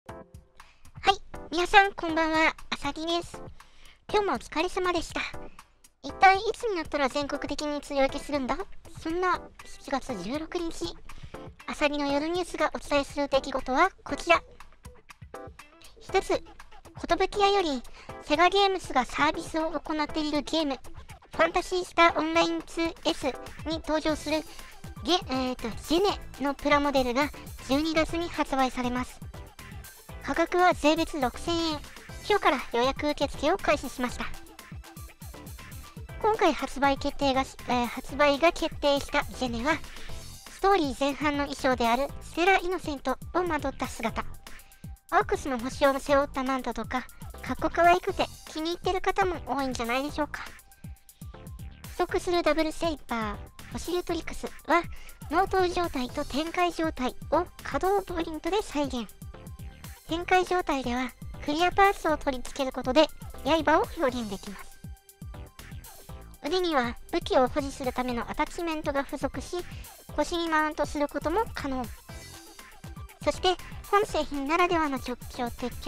はい、皆さんこんばんは、あさぎです。今日もお疲れ様でした。一体いつになったら全国的に梅雨明けするんだ？そんな7月16日、あさぎの夜ニュースがお伝えする出来事はこちら。一つ、ことぶき屋よりセガゲームスがサービスを行っているゲーム、ファンタシースターオンライン 2S に登場するジェネのプラモデルが12月に発売されます。価格は税別6000円。今日から予約受付を開始しました。今回発売が決定したジェネは、ストーリー前半の衣装であるセラ・イノセントをまとった姿、アークスの星を背負ったマントとか、かっこ可愛くて気に入ってる方も多いんじゃないでしょうか。不足するダブルセイパー、フォシルトリクスは、納刀状態と展開状態を可動プリントで再現。展開状態ではクリアパーツを取り付けることで刃を表現できます。腕には武器を保持するためのアタッチメントが付属し、腰にマウントすることも可能。そして本製品ならではの特徴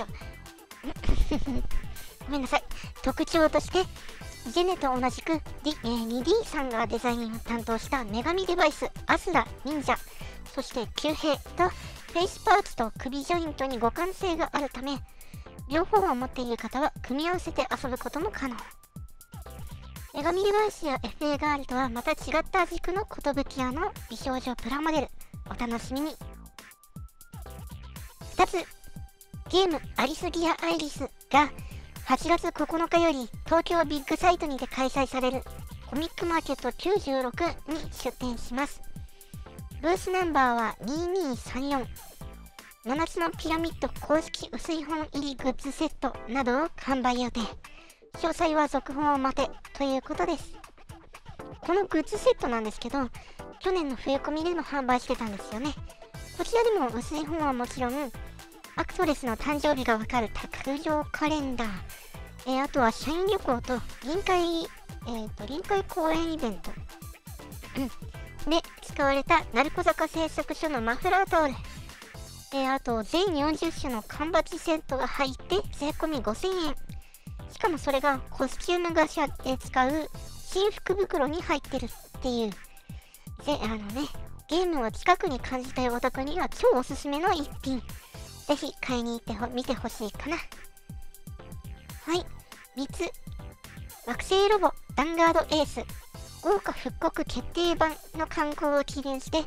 としてジェネと同じく、2D さんがデザインを担当した女神デバイスアスラ、忍者、そして旧兵とフェイスパーツと首ジョイントに互換性があるため、両方を持っている方は組み合わせて遊ぶことも可能。女神デバイスや FA ガールとはまた違った軸の寿屋の美少女プラモデル、お楽しみに。2つ、ゲームアリスギアアイリスが8月9日より東京ビッグサイトにて開催されるコミックマーケット96に出展します。ブースナンバーは2234。7つのピラミッド公式薄い本入りグッズセットなどを販売予定。詳細は続報を待てということです。このグッズセットなんですけど、去年の冬コミでも販売してたんですよね。こちらでも薄い本はもちろん、アクトレスの誕生日がわかる卓上カレンダー、あとは社員旅行と臨海公演イベント、で使われた鳴子坂製作所のマフラータオル、あと全40種の缶バッジセットが入って税込み5000円。しかもそれがコスチュームガシャで使う新福袋に入ってるっていう、ゲームを近くに感じたいお得には超おすすめの一品。ぜひ買いに行ってみてほしいかな。はい、3つ、惑星ロボダンガードエース豪華復刻決定版の刊行を記念して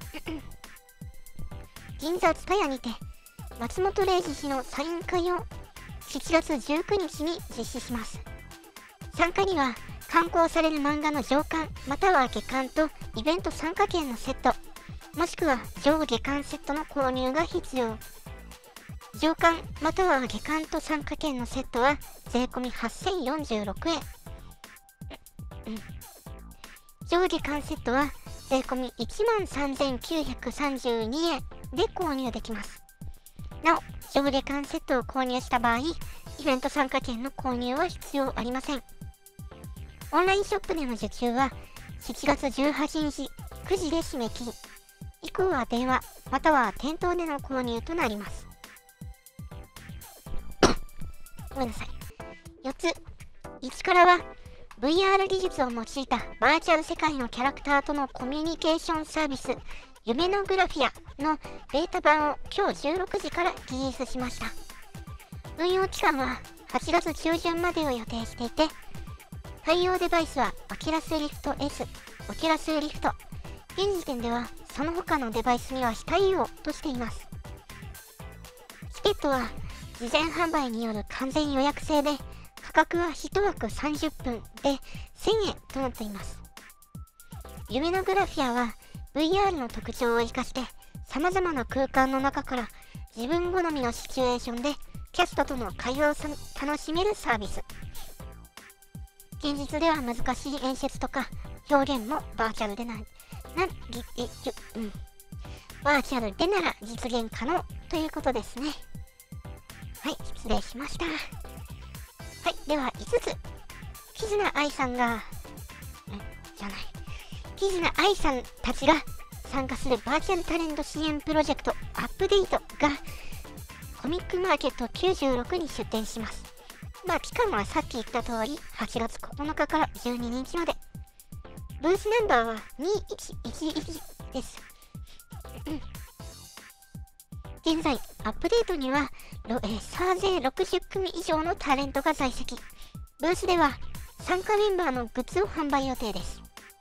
銀座ツタヤにて松本零士氏のサイン会を7月19日に実施します。参加には刊行される漫画の上巻または下巻とイベント参加券のセット、もしくは上下巻セットの購入が必要。上巻または下巻と参加券のセットは税込み8046円。上下巻セットは税込み13,932円で購入できます。なお、上下巻セットを購入した場合、イベント参加券の購入は必要ありません。オンラインショップでの受注は7月18日9時で締め切り、以降は電話または店頭での購入となります。ごめんなさい。4つ、1からは VR 技術を用いたバーチャル世界のキャラクターとのコミュニケーションサービス夢のグラフィアのベータ版を今日16時からリリースしました。運用期間は8月中旬までを予定していて、対応デバイスはオキュラスリフト S、オキュラスリフト。現時点ではその他のデバイスには非対応としています。チケットは事前販売による完全予約制で、価格は1枠30分で1000円となっています。夢のグラフィアは VR の特徴を生かして様々な空間の中から自分好みのシチュエーションでキャストとの会話を楽しめるサービス。現実では難しい演出とか表現もバーチャルでなら実現可能ということですね。はい、失礼しました。はい、では5つ。キズナアイさんたちが参加するバーチャルタレント支援プロジェクトアップデートがコミックマーケット96に出店します。期間はさっき言った通り8月9日から12日まで。ブースナンバーは2111です。現在アップデートには総勢60組以上のタレントが在籍。ブースでは参加メンバーのグッズを販売予定です。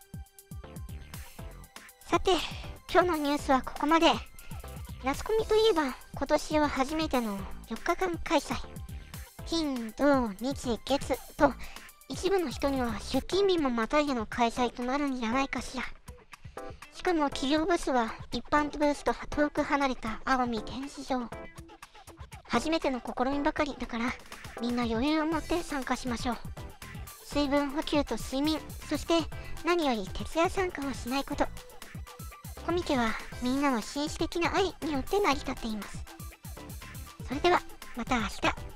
さて、今日のニュースはここまで。夏コミといえば今年は初めての4日間開催。金、土、日、月と一部の人には出勤日もまたいでの開催となるんじゃないかしら。しかも企業ブースは一般ブースと遠く離れた青海展示場。初めての試みばかりだからみんな余裕を持って参加しましょう。水分補給と睡眠、そして何より徹夜参加をしないこと。コミケはみんなの紳士的な愛によって成り立っています。それではまた明日。